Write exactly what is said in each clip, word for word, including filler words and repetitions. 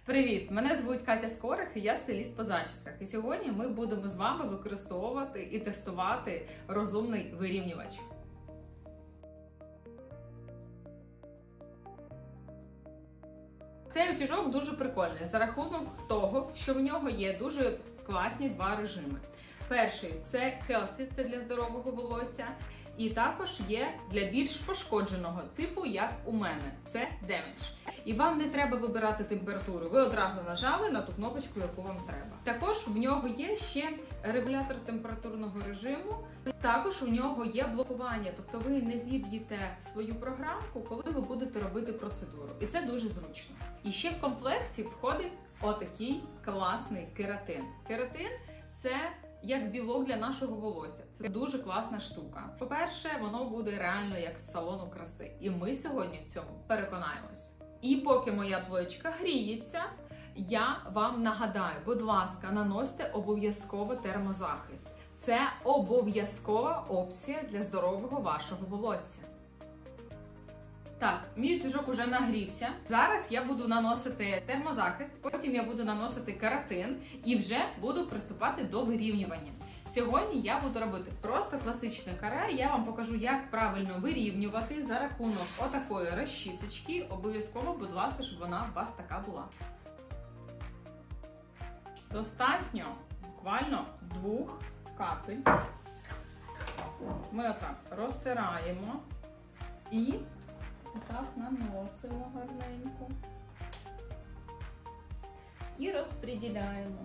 Привіт! Мене звуть Катя Скорих і я стиліст по зачісках. І сьогодні ми будемо з вами використовувати і тестувати розумний вирівнювач. Цей утюжок дуже прикольний за рахунок того, що в нього є дуже класні два режими. Перший – це Healthy, це для здорового волосся. І також є для більш пошкодженого типу, як у мене, це Damage. І вам не треба вибирати температуру, ви одразу нажали на ту кнопочку, яку вам треба. Також в нього є ще регулятор температурного режиму, також у нього є блокування, тобто ви не зіб'єте свою програмку, коли ви будете робити процедуру. І це дуже зручно. І ще в комплекті входить отакий класний кератин. Кератин – це як білок для нашого волосся. Це дуже класна штука. По-перше, воно буде реально як з салону краси. І ми сьогодні в цьому переконаємось. І поки моя плоєчка гріється, я вам нагадаю, будь ласка, наносьте обов'язково термозахист. Це обов'язкова опція для здорового вашого волосся. Так, мій утюжок уже нагрівся. Зараз я буду наносити термозахист, потім я буду наносити кератин і вже буду приступати до вирівнювання. Сьогодні я буду робити просто класичне каре, я вам покажу, як правильно вирівнювати за рахунок отакої розчісочки. Обов'язково, будь ласка, щоб вона у вас така була. Достатньо буквально двох капель. Ми отак розтираємо і так наносимо гарненько і розподіляємо.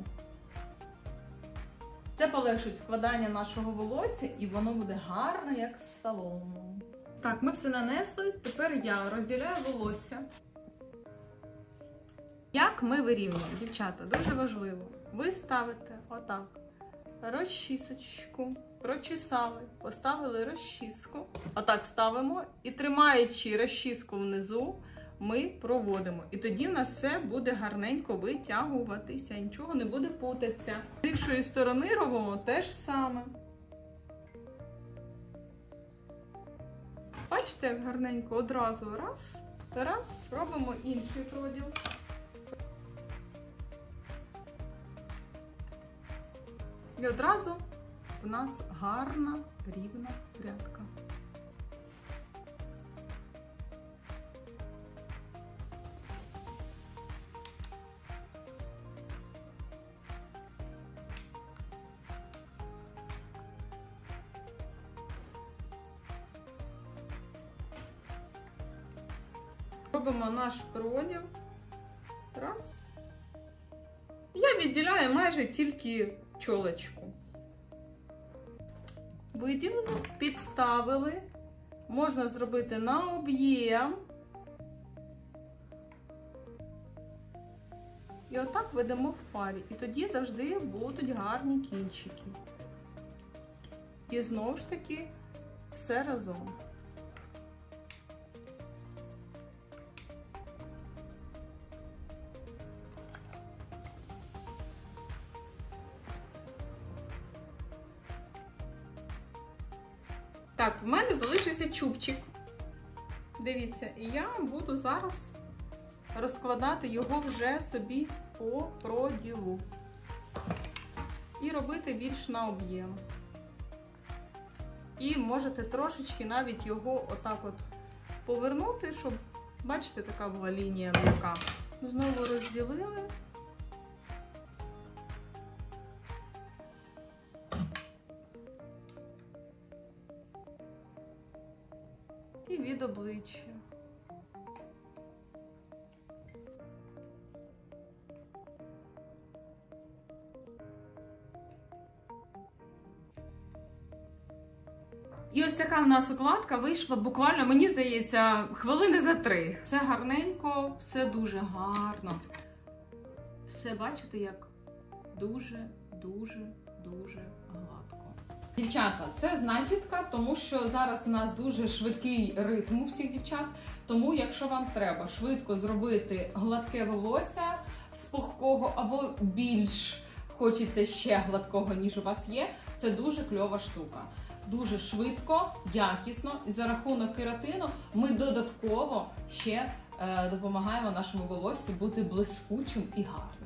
Це полегшить вкладання нашого волосся і воно буде гарно, як з салону. Так, ми все нанесли, тепер я розділяю волосся. Як ми вирівнюємо, дівчата, дуже важливо. Ви ставите отак розчісочку, прочесали, поставили розчіску. Отак ставимо і, тримаючи розчіску внизу, ми проводимо. І тоді в нас все буде гарненько витягуватися, нічого не буде путатися. З іншої сторони робимо те ж саме. Бачите, як гарненько одразу раз, раз, робимо інший проділ. І одразу у нас гарна, рівна прядка. Робимо наш проділ. Раз. Я відділяю майже тільки чолочку. Виділили, підставили. Можна зробити на об'єм. І отак ведемо в парі. І тоді завжди будуть гарні кінчики. І знову ж таки все разом. Так, в мене залишився чубчик. Дивіться, і я буду зараз розкладати його вже собі по проділу. І робити більш на об'єм. І можете трошечки навіть його отак от повернути, щоб, бачите, така була лінія м'яка. Знову розділили. І від обличчя. І ось така в нас укладка вийшла буквально, мені здається, хвилини за три. Все гарненько, все дуже гарно. Все, бачите, як дуже-дуже-дуже гладко. Дівчата, це знахідка, тому що зараз у нас дуже швидкий ритм у всіх дівчат. Тому, якщо вам треба швидко зробити гладке волосся з пухкого або більш хочеться ще гладкого, ніж у вас є, це дуже кльова штука. Дуже швидко, якісно, і за рахунок кератину ми додатково ще е, допомагаємо нашому волоссю бути блискучим і гарним.